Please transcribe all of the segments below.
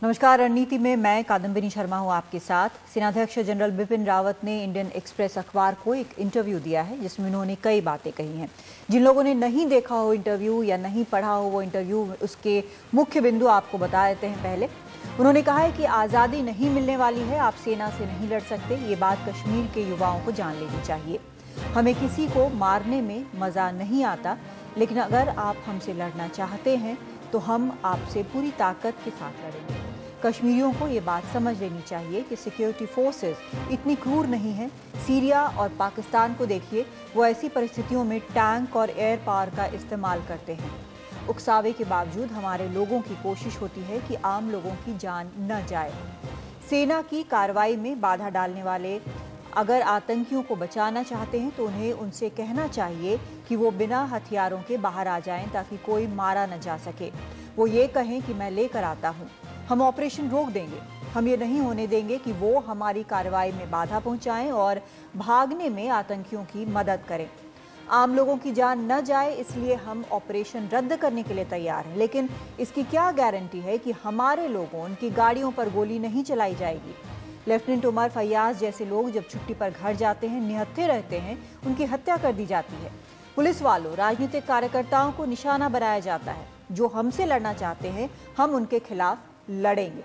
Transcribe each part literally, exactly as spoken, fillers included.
नमस्कार। रणनीति में मैं कादम्बिनी शर्मा हूं आपके साथ। सेनाध्यक्ष जनरल बिपिन रावत ने इंडियन एक्सप्रेस अखबार को एक इंटरव्यू दिया है जिसमें उन्होंने कई बातें कही हैं। जिन लोगों ने नहीं देखा हो इंटरव्यू या नहीं पढ़ा हो वो इंटरव्यू, उसके मुख्य बिंदु आपको बता देते हैं। पहले उन्होंने कहा है कि आज़ादी नहीं मिलने वाली है, आप सेना से नहीं लड़ सकते। ये बात कश्मीर के युवाओं को जान लेनी चाहिए। हमें किसी को मारने में मज़ा नहीं आता, लेकिन अगर आप हमसे लड़ना चाहते हैं तो हम आपसे पूरी ताकत के साथ लड़ेंगे। कश्मीरियों को ये बात समझ लेनी चाहिए कि सिक्योरिटी फोर्सेस इतनी क्रूर नहीं हैं। सीरिया और पाकिस्तान को देखिए, वो ऐसी परिस्थितियों में टैंक और एयर पावर का इस्तेमाल करते हैं। उकसावे के बावजूद हमारे लोगों की कोशिश होती है कि आम लोगों की जान न जाए। सेना की कार्रवाई में बाधा डालने वाले अगर आतंकियों को बचाना चाहते हैं तो उन्हें उनसे कहना चाहिए कि वो बिना हथियारों के बाहर आ जाएं ताकि कोई मारा न जा सके। वो ये कहें कि मैं लेकर आता हूँ, हम ऑपरेशन रोक देंगे। हम ये नहीं होने देंगे कि वो हमारी कार्रवाई में बाधा पहुंचाएं और भागने में आतंकियों की मदद करें। आम लोगों की जान न जाए, इसलिए हम ऑपरेशन रद्द करने के लिए तैयार हैं। लेकिन इसकी क्या गारंटी है कि हमारे लोगों, उनकी गाड़ियों पर गोली नहीं चलाई जाएगी? लेफ्टिनेंट उमर फैयाज जैसे लोग जब छुट्टी पर घर जाते हैं, निहत्थे रहते हैं, उनकी हत्या कर दी जाती है। पुलिस वालों, राजनीतिक कार्यकर्ताओं को निशाना बनाया जाता है। जो हमसे लड़ना चाहते हैं, हम उनके खिलाफ लड़ेंगे।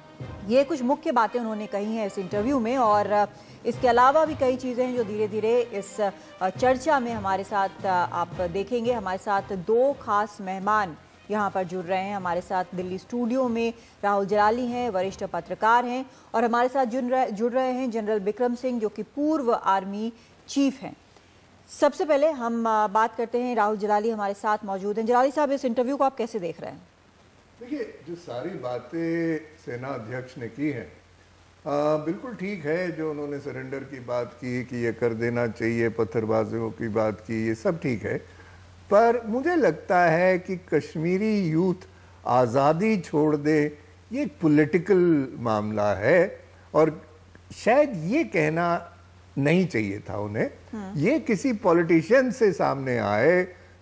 ये कुछ मुख्य बातें उन्होंने कही हैं इस इंटरव्यू में। और इसके अलावा भी कई चीज़ें हैं जो धीरे धीरे इस चर्चा में हमारे साथ आप देखेंगे। हमारे साथ दो खास मेहमान यहाँ पर जुड़ रहे हैं। हमारे साथ दिल्ली स्टूडियो में राहुल जलाली हैं, वरिष्ठ पत्रकार हैं, और हमारे साथ जुड़ रहे जुड़ रहे हैं जनरल बिक्रम सिंह, जो कि पूर्व आर्मी चीफ हैं। सबसे पहले हम बात करते हैं, राहुल जलाली हमारे साथ मौजूद हैं। जलाली साहब, इस इंटरव्यू को आप कैसे देख रहे हैं? देखिए, जो सारी बातें सेना अध्यक्ष ने की हैं, बिल्कुल ठीक है। जो उन्होंने सरेंडर की बात की कि ये कर देना चाहिए, पत्थरबाजों की बात की, ये सब ठीक है। पर मुझे लगता है कि कश्मीरी यूथ आज़ादी छोड़ दे, ये एक पॉलिटिकल मामला है और शायद ये कहना नहीं चाहिए था उन्हें। ये किसी पॉलिटिशियन से सामने आए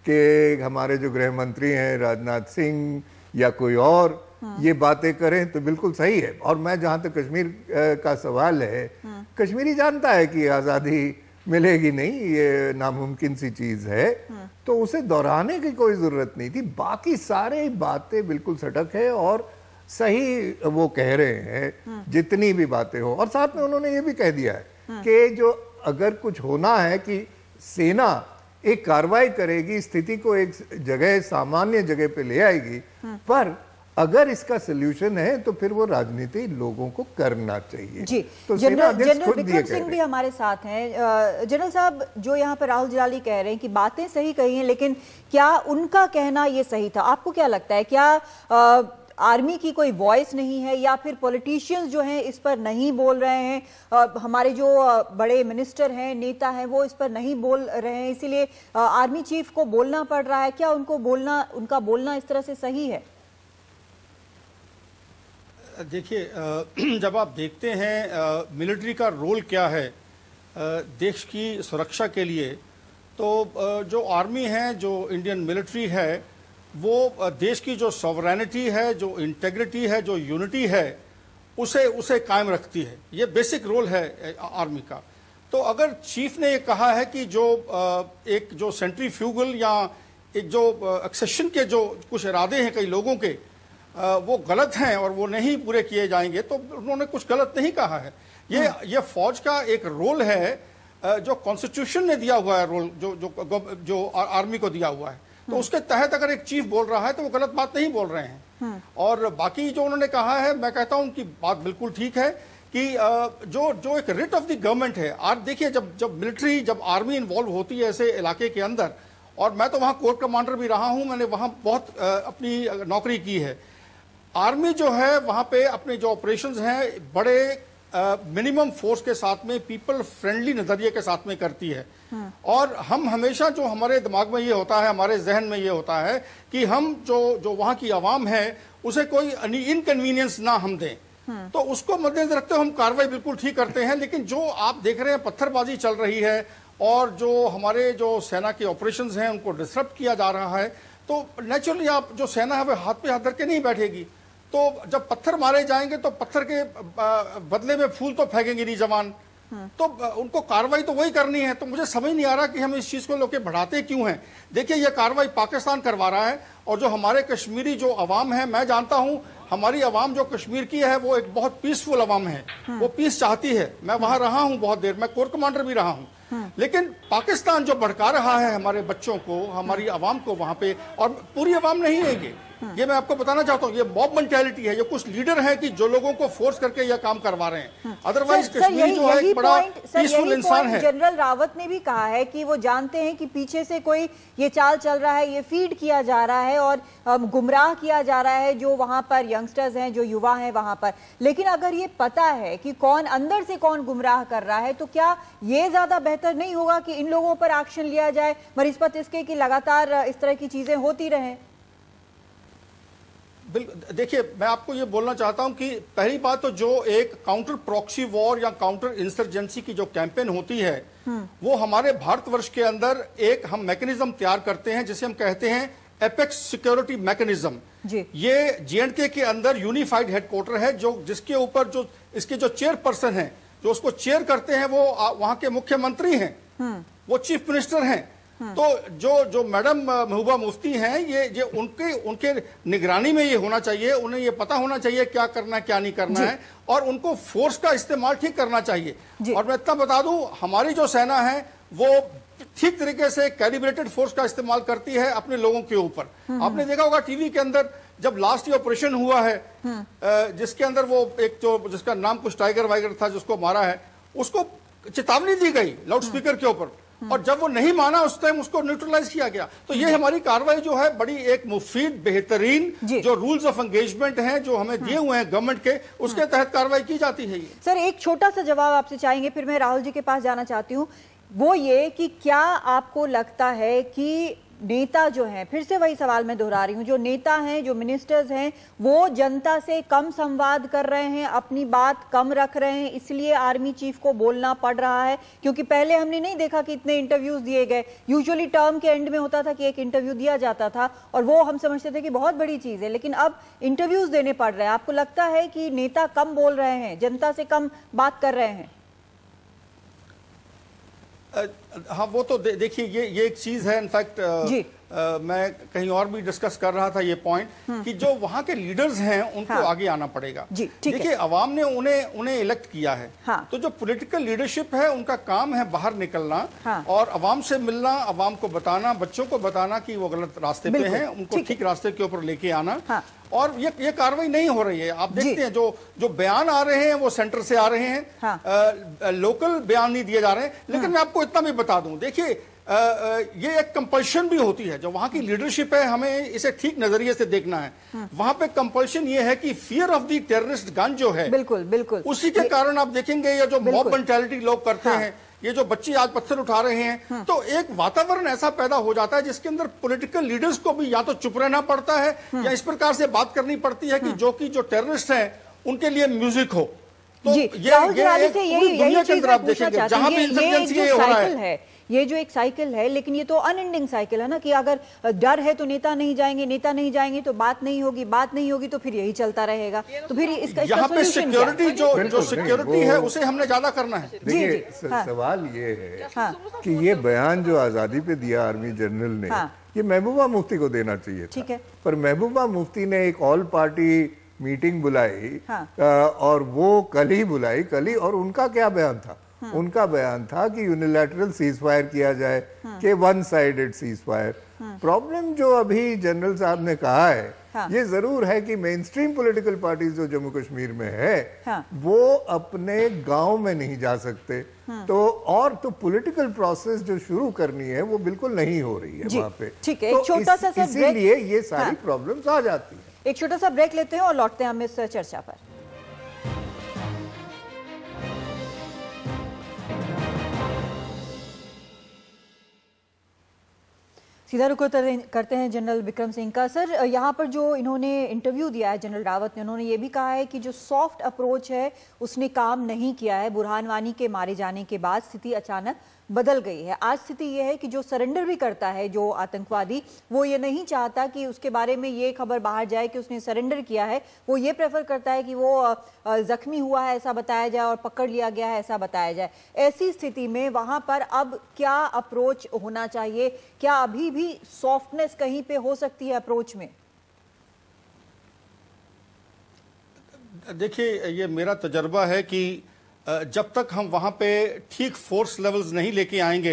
कि हमारे जो गृह मंत्री हैं राजनाथ सिंह या कोई और ये बातें करें तो बिल्कुल सही है। और मैं जहां तक कश्मीर का सवाल है, कश्मीरी जानता है कि आज़ादी मिलेगी नहीं, ये नामुमकिन सी चीज है, तो उसे दोहराने की कोई जरूरत नहीं थी। बाकी सारे बातें बिल्कुल सटक है और सही वो कह रहे हैं जितनी भी बातें हो। और साथ में उन्होंने ये भी कह दिया है कि जो अगर कुछ होना है कि सेना एक कार्रवाई करेगी, स्थिति को एक जगह, सामान्य जगह पे ले आएगी, पर अगर इसका सलूशन है तो फिर वो राजनीति लोगों को करना चाहिए। जी, तो जनरल जनरल बिक्रम सिंह भी हमारे साथ हैं। जनरल साहब, जो यहाँ पर राहुल जलाली कह रहे हैं कि बातें सही कही हैं, लेकिन क्या उनका कहना ये सही था? आपको क्या लगता है, क्या आ, आर्मी की कोई वॉइस नहीं है या फिर पॉलिटिशियंस जो हैं इस पर नहीं बोल रहे हैं? आ, हमारे जो बड़े मिनिस्टर हैं, नेता हैं, वो इस पर नहीं बोल रहे हैं, इसीलिए आर्मी चीफ को बोलना पड़ रहा है? क्या उनको बोलना, उनका बोलना इस तरह से सही है? देखिए, जब आप देखते हैं मिलिट्री का रोल क्या है देश की सुरक्षा के लिए, तो जो आर्मी है, जो इंडियन मिलिट्री है, वो देश की जो सॉवरेनिटी है, जो इंटेग्रिटी है, जो यूनिटी है, उसे उसे कायम रखती है। ये बेसिक रोल है आर्मी का। तो अगर चीफ ने ये कहा है कि जो एक जो सेंट्रीफ्यूगल या एक जो एक्सेशन के जो कुछ इरादे हैं कई लोगों के, वो गलत हैं और वो नहीं पूरे किए जाएंगे, तो उन्होंने कुछ गलत नहीं कहा है। ये ये फौज का एक रोल है जो कॉन्स्टिट्यूशन ने दिया हुआ है, रोल जो जो जो आर्मी को दिया हुआ है। तो उसके तहत अगर एक चीफ बोल रहा है तो वो गलत बात नहीं बोल रहे हैं। और बाकी जो उन्होंने कहा है, मैं कहता हूं उनकी बात बिल्कुल ठीक है कि जो जो एक रिट ऑफ द गवर्नमेंट है। आज देखिए, जब जब मिलिट्री, जब आर्मी इन्वॉल्व होती है ऐसे इलाके के अंदर, और मैं तो वहां कोर कमांडर भी रहा हूं, मैंने वहां बहुत अपनी नौकरी की है। आर्मी जो है वहां पे अपने जो ऑपरेशंस हैं बड़े मिनिमम फोर्स के साथ में, पीपल फ्रेंडली नजरिए के साथ में करती है। और हम हमेशा, जो हमारे दिमाग में ये होता है, हमारे जहन में ये होता है कि हम जो जो वहां की आवाम है उसे कोई इनकन्वीनियंस ना हम दें, तो उसको मद्देनजर रखते हुए हम कार्रवाई बिल्कुल ठीक करते हैं। लेकिन जो आप देख रहे हैं पत्थरबाजी चल रही है और जो हमारे जो सेना के ऑपरेशंस हैं उनको डिसरप्ट किया जा रहा है, तो नेचुरली आप जो सेना है वो हाथ पे हाथ धर के नहीं बैठेगी। तो जब पत्थर मारे जाएंगे तो पत्थर के बदले में फूल तो फेंकेंगे नहीं जवान, तो उनको कार्रवाई तो वही करनी है। तो मुझे समझ नहीं आ रहा कि हम इस चीज को लेकर बढ़ाते क्यों हैं। देखिए, यह कार्रवाई पाकिस्तान करवा रहा है, और जो हमारे कश्मीरी जो अवाम है, मैं जानता हूं हमारी अवाम जो कश्मीर की है वो एक बहुत पीसफुल अवाम है, वो पीस चाहती है। मैं वहां रहा हूं बहुत देर, मैं कोर कमांडर भी रहा हूं, लेकिन पाकिस्तान जो भड़का रहा है हमारे बच्चों को, हमारी अवाम को वहां पे, और पूरी अवाम नहीं है ये ये मैं आपको बताना चाहता हूँ, ये मॉब मेंटालिटी है। ये कुछ लीडर हैं कि जो लोगों को फोर्स करके यह काम करवा रहे हैं। अदरवाइज कश्मीर जो है एक बड़ा पीसफुल इंसान है। जनरल रावत ने भी कहा है कि वो जानते हैं कि पीछे से कोई ये चाल चल रहा है, ये फीड किया जा रहा है और गुमराह किया जा रहा है जो वहां पर यंगस्टर्स हैं, जो युवा हैं वहां पर। लेकिन अगर ये पता है कि कौन अंदर से कौन गुमराह कर रहा है, तो क्या ये ज्यादा बेहतर नहीं होगा कि इन लोगों पर एक्शन लिया जाए बनिस्बत इसके कि लगातार इस तरह की चीजें होती रहें? बिल्कुल, देखिए मैं आपको ये बोलना चाहता हूं कि पहली बात तो जो एक काउंटर प्रॉक्सी वॉर या काउंटर इंसर्जेंसी की जो कैंपेन होती है, वो हमारे भारतवर्ष के अंदर एक हम मैकेनिज्म तैयार करते हैं जिसे हम कहते हैं एपेक्स सिक्योरिटी मैकेनिज्म। ये जे एंड के के अंदर यूनिफाइड हेडक्वार्टर है, जो जिसके ऊपर जो इसके जो चेयरपर्सन हैं, जो उसको चेयर करते हैं, वो वहां के मुख्यमंत्री हैं, वो चीफ मिनिस्टर हैं। तो जो जो मैडम महबूबा मुफ्ती हैं, ये ये उनके उनके निगरानी में ये होना चाहिए। उन्हें ये पता होना चाहिए क्या करना है क्या नहीं करना है, और उनको फोर्स का इस्तेमाल ठीक करना चाहिए। और मैं इतना बता दूं, हमारी जो सेना है वो ठीक तरीके से कैलिब्रेटेड फोर्स का इस्तेमाल करती है अपने लोगों के ऊपर। आपने देखा होगा टीवी के अंदर जब लास्ट ये ऑपरेशन हुआ है, जिसके अंदर वो एक जो जिसका नाम कुछ टाइगर वाइगर था जिसको मारा है, उसको चेतावनी दी गई लाउड स्पीकर के ऊपर, और जब वो नहीं माना उस टाइम उसको न्यूट्रलाइज किया गया। तो ये हमारी कार्रवाई जो है बड़ी एक मुफीद बेहतरीन जो रूल्स ऑफ एंगेजमेंट हैं जो हमें दिए हुए हैं गवर्नमेंट के, उसके तहत कार्रवाई की जाती है। ये सर एक छोटा सा जवाब आपसे चाहेंगे, फिर मैं राहुल जी के पास जाना चाहती हूँ। वो ये कि क्या आपको लगता है कि नेता जो हैं, फिर से वही सवाल मैं दोहरा रही हूँ, जो नेता हैं, जो मिनिस्टर्स हैं, वो जनता से कम संवाद कर रहे हैं, अपनी बात कम रख रहे हैं, इसलिए आर्मी चीफ को बोलना पड़ रहा है? क्योंकि पहले हमने नहीं देखा कि इतने इंटरव्यूज दिए गए। यूजुअली टर्म के एंड में होता था कि एक इंटरव्यू दिया जाता था और वो हम समझते थे कि बहुत बड़ी चीज है, लेकिन अब इंटरव्यूज देने पड़ रहे हैं। आपको लगता है कि नेता कम बोल रहे हैं, जनता से कम बात कर रहे हैं? हाँ, वो तो दे, देखिए ये ये एक चीज है। इनफैक्ट मैं कहीं और भी डिस्कस कर रहा था ये पॉइंट कि जो वहाँ के लीडर्स हैं उनको हाँ। आगे आना पड़ेगा। देखिए, अवाम ने उन्हें उन्हें इलेक्ट किया है, हाँ। तो जो पॉलिटिकल लीडरशिप है उनका काम है बाहर निकलना, हाँ। और अवाम से मिलना, अवाम को बताना, बच्चों को बताना कि वो गलत रास्ते पे हैं, उनको ठीक रास्ते के ऊपर लेके आना। हाँ। और ये ये कार्रवाई नहीं हो रही है। आप देखते हैं जो जो बयान आ रहे हैं वो सेंटर से आ रहे हैं, हाँ। आ, लोकल बयान नहीं दिए जा रहे हैं। लेकिन हाँ। मैं आपको इतना भी बता दूं, देखिए ये एक कंपल्शन भी होती है। जो वहां की लीडरशिप है, हमें इसे ठीक नजरिए से देखना है। हाँ। वहां पे कंपल्शन ये है कि fear of the terrorist gun जो है, बिल्कुल बिल्कुल उसी के कारण आप देखेंगे ये जो मॉब मेंटालिटी लोग करते हैं, ये जो बच्चे आज पत्थर उठा रहे हैं, हाँ। तो एक वातावरण ऐसा पैदा हो जाता है जिसके अंदर पॉलिटिकल लीडर्स को भी या तो चुप रहना पड़ता है, हाँ। या इस प्रकार से बात करनी पड़ती है कि हाँ। जो कि जो टेररिस्ट हैं उनके लिए म्यूजिक हो। तो ये, ये, ये से यही दुनिया के अंदर आप देखेंगे जहां भी इंसर्जेंसी हो रहा है, ये जो एक साइकिल है, लेकिन ये तो अनएंडिंग साइकिल है ना, कि अगर डर है तो नेता नहीं जाएंगे, नेता नहीं जाएंगे तो बात नहीं होगी, बात नहीं होगी तो फिर यही चलता रहेगा। तो फिर इसका यहाँ पे सिक्योरिटी जो जो सिक्योरिटी है उसे हमने ज्यादा करना है। देखिए, सवाल ये है कि ये बयान जो आजादी पे दिया आर्मी जनरल ने, ये महबूबा मुफ्ती को देना चाहिए था। ठीक है, पर महबूबा मुफ्ती ने एक ऑल पार्टी मीटिंग बुलाई, और वो कल ही बुलाई कल ही और उनका क्या बयान था? हाँ। उनका बयान था कि यूनिलैटरल सीज फायर किया जाए, हाँ। कि one sided cease fire. Problem जो अभी जनरल साहब ने कहा है, हाँ। ये जरूर है कि मेन स्ट्रीम पॉलिटिकल पार्टीज जो जम्मू कश्मीर में है, हाँ। वो अपने गांव में नहीं जा सकते, हाँ। तो और तो पॉलिटिकल प्रोसेस जो शुरू करनी है वो बिल्कुल नहीं हो रही है वहां पे। ठीक है, एक छोटा सा इसीलिए ये सारी प्रॉब्लम्स आ जाती है। एक छोटा सा ब्रेक लेते हैं और लौटते हैं हम इस चर्चा पर। सीधा रुख करते हैं जनरल विक्रम सिंह का। सर, यहाँ पर जो इन्होंने इंटरव्यू दिया है जनरल रावत ने, उन्होंने ये भी कहा है कि जो सॉफ्ट अप्रोच है उसने काम नहीं किया है। बुरहान वानी के मारे जाने के बाद स्थिति अचानक बदल गई है। आज स्थिति यह है कि जो सरेंडर भी करता है जो आतंकवादी, वो ये नहीं चाहता कि उसके बारे में ये खबर बाहर जाए कि उसने सरेंडर किया है। वो ये प्रेफर करता है कि वो जख्मी हुआ है ऐसा बताया जाए और पकड़ लिया गया है ऐसा बताया जाए। ऐसी स्थिति में वहां पर अब क्या अप्रोच होना चाहिए? क्या अभी भी सॉफ्टनेस कहीं पे हो सकती है अप्रोच में? देखिए, ये मेरा तजर्बा है कि जब तक हम वहाँ पे ठीक फोर्स लेवल्स नहीं लेके आएंगे,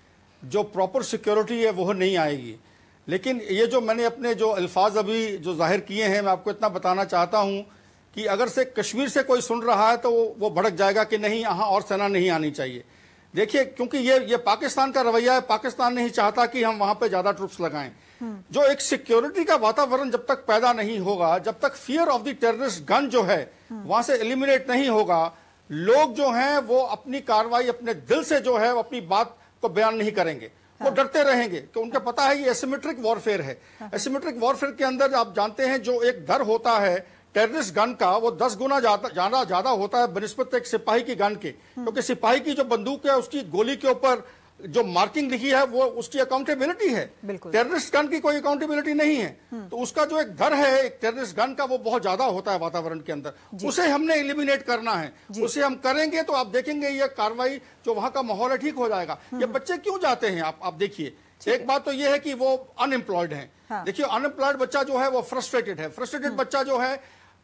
जो प्रॉपर सिक्योरिटी है वो नहीं आएगी। लेकिन ये जो मैंने अपने जो अल्फाज अभी जो जाहिर किए हैं, मैं आपको इतना बताना चाहता हूँ कि अगर से कश्मीर से कोई सुन रहा है तो वो भड़क जाएगा कि नहीं, यहाँ और सेना नहीं आनी चाहिए। देखिए, क्योंकि ये ये पाकिस्तान का रवैया है, पाकिस्तान नहीं चाहता कि हम वहाँ पे ज़्यादा ट्रूप्स लगाएं। जो एक सिक्योरिटी का वातावरण जब तक पैदा नहीं होगा, जब तक fear of the terrorist gun जो है वहाँ से एलिमिनेट नहीं होगा, लोग जो हैं वो अपनी कार्रवाई अपने दिल से जो है वो अपनी बात को बयान नहीं करेंगे। हाँ। वो डरते रहेंगे कि उनको पता है ये एसिमेट्रिक वॉरफेयर है। हाँ। एसिमेट्रिक वॉरफेयर के अंदर आप जानते हैं जो एक डर होता है टेररिस्ट गन का, वो दस गुना ज्यादा ज्यादा होता है बनिस्बत एक सिपाही की गन के, क्योंकि सिपाही की जो बंदूक है उसकी गोली के ऊपर जो मार्किंग लिखी है वो उसकी अकाउंटेबिलिटी है। टेररिस्ट गन की कोई अकाउंटेबिलिटी नहीं है। तो उसका जो एक डर है एक टेररिस्ट गन का वो बहुत ज्यादा होता है वातावरण के अंदर। उसे हमने एलिमिनेट करना है। उसे हम करेंगे तो आप देखेंगे ये कार्रवाई जो वहां का माहौल है ठीक हो जाएगा। ये बच्चे क्यों जाते हैं आप आप देखिए, एक बात तो ये है कि वो अनएम्प्लॉयड है। हाँ। देखिए, अनएम्प्लॉयड बच्चा जो है वो फ्रस्ट्रेटेड है। फ्रस्ट्रेटेड बच्चा जो है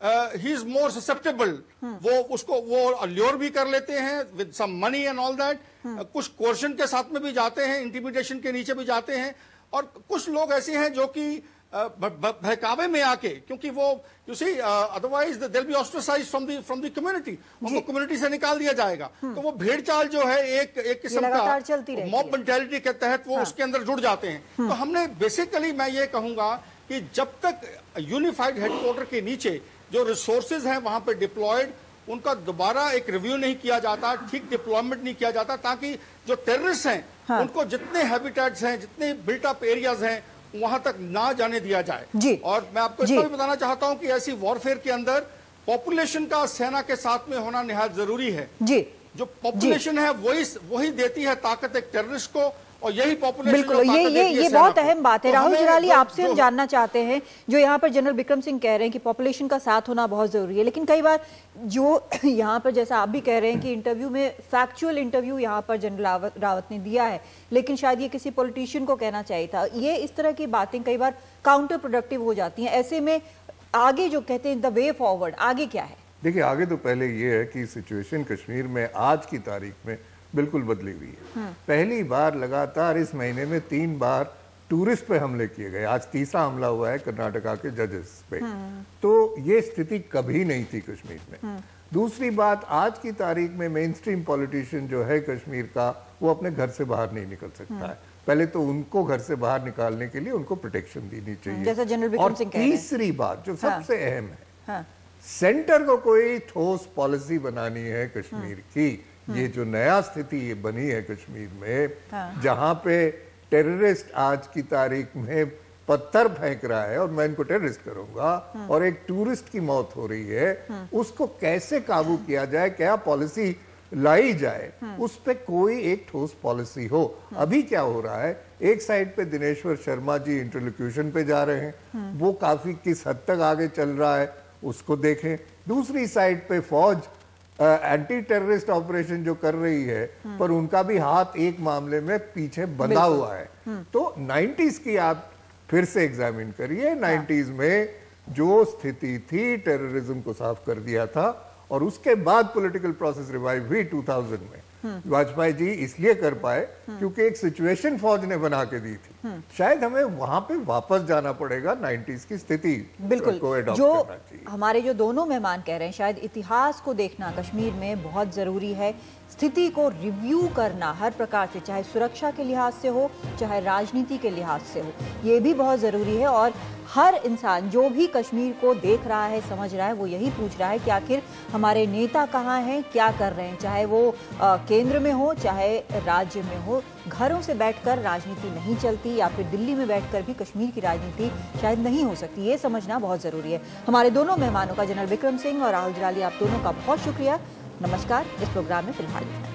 ही इज मोर ससेप्टेबल। वो उसको वो ल्योर भी कर लेते हैं with some money and all that. कुछ कोर्शन के साथ में भी जाते हैं, इंटिमिडेशन के नीचे भी जाते हैं। और कुछ लोग ऐसे हैं जो कि बहकावे में आके, क्योंकि वो you see otherwise they will be ostracised from the from the community, उनको कम्युनिटी से निकाल दिया जाएगा। तो वो भेड़ चाल जो है एक एक किस्म का मॉब मेंटालिटी के तहत वो हाँ। उसके अंदर जुड़ जाते हैं। तो हमने बेसिकली मैं ये कहूंगा कि जब तक यूनिफाइड हेडक्वार्टर के नीचे जो रिसोर्सेज हैं वहां पे डिप्लॉयड, उनका दोबारा एक रिव्यू नहीं किया जाता, ठीक डिप्लॉयमेंट नहीं किया जाता, ताकि जो टेररिस्ट हैं हाँ। उनको जितने हैबिटेट्स हैं, जितने बिल्ट अप एरियाज हैं वहां तक ना जाने दिया जाए। और मैं आपको इतना भी बताना चाहता हूं कि ऐसी वॉरफेयर के अंदर पॉपुलेशन का सेना के साथ में होना निहायत जरूरी है। जी। जो पॉपुलेशन है वही वही देती है ताकत एक टेररिस्ट को, और यही पॉपुलेशन बिल्कुल ये ये ये बहुत अहम बात है। तो राहुल जिलाली, आपसे हम जानना चाहते हैं, जो यहाँ पर जनरल बिक्रम सिंह कह रहे हैं कि पॉपुलेशन का साथ होना बहुत जरूरी है, लेकिन कई बार जो यहाँ पर जैसा आप भी कह रहे हैं कि इंटरव्यू में फैक्चुअल इंटरव्यू यहाँ पर जनरल रावत ने दिया है, लेकिन शायद ये किसी पॉलिटिशियन को कहना चाहिए था। ये इस तरह की बातें कई बार काउंटर प्रोडक्टिव हो जाती हैं। ऐसे में आगे जो कहते हैं द वे फॉरवर्ड, आगे क्या है? देखिए, आगे तो पहले ये है कि सिचुएशन कश्मीर में आज की तारीख में बिल्कुल बदली हुई है। पहली बार लगातार इस महीने में तीन बार टूरिस्ट पे हमले किए गए। आज तीसरा हमला हुआ है कर्नाटका के जजेस पे। तो ये स्थिति कभी नहीं थी कश्मीर में। दूसरी बात, आज की तारीख में मेन स्ट्रीम पॉलिटिशियन जो है कश्मीर का, वो अपने घर से बाहर नहीं निकल सकता है। पहले तो उनको घर से बाहर निकालने के लिए उनको प्रोटेक्शन देनी चाहिए। जैसा जनरल बिक्रम सिंह कह रहे हैं। तीसरी बात जो सबसे अहम है, सेंटर को कोई ठोस पॉलिसी बनानी है कश्मीर की। ये जो नया स्थिति ये बनी है कश्मीर में, हाँ। जहां पे टेररिस्ट आज की तारीख में पत्थर फेंक रहा है और मैं इनको टेररिस्ट करूंगा, हाँ। और एक टूरिस्ट की मौत हो रही है, हाँ। उसको कैसे काबू किया जाए, क्या पॉलिसी लाई जाए, हाँ। उस पे कोई एक ठोस पॉलिसी हो। हाँ। अभी क्या हो रहा है, एक साइड पे दिनेश्वर शर्मा जी इंटरलोक्यूशन पे जा रहे हैं, हाँ। वो काफी किस हद तक आगे चल रहा है उसको देखें। दूसरी साइड पे फौज एंटी टेररिस्ट ऑपरेशन जो कर रही है, पर उनका भी हाथ एक मामले में पीछे बंधा हुआ है। तो नाइंटीज़ की आप फिर से एग्जामिन करिए। नाइंटीज़ में जो स्थिति थी, टेररिज्म को साफ कर दिया था, और उसके बाद पॉलिटिकल प्रोसेस रिवाइव हुई टू थाउजेंड में। वाजपेयी जी इसलिए कर पाए क्योंकि एक सिचुएशन फौज ने बना के दी थी। शायद हमें वहां पे वापस जाना पड़ेगा, नाइंटीज़ की स्थिति बिल्कुल को एडॉप्ट जो करना चाहिए। हमारे जो दोनों मेहमान कह रहे हैं, शायद इतिहास को देखना कश्मीर में बहुत जरूरी है। स्थिति को रिव्यू करना हर प्रकार से, चाहे सुरक्षा के लिहाज से हो, चाहे राजनीति के लिहाज से हो, ये भी बहुत ज़रूरी है। और हर इंसान जो भी कश्मीर को देख रहा है, समझ रहा है, वो यही पूछ रहा है कि आखिर हमारे नेता कहाँ हैं, क्या कर रहे हैं, चाहे वो आ, केंद्र में हो चाहे राज्य में हो। घरों से बैठकर राजनीति नहीं चलती, या फिर दिल्ली में बैठकर भी कश्मीर की राजनीति शायद नहीं हो सकती, ये समझना बहुत ज़रूरी है। हमारे दोनों मेहमानों का, जनरल बिक्रम सिंह और राहुल जिलाली, आप दोनों का बहुत शुक्रिया। नमस्कार। इस प्रोग्राम में फिलहाल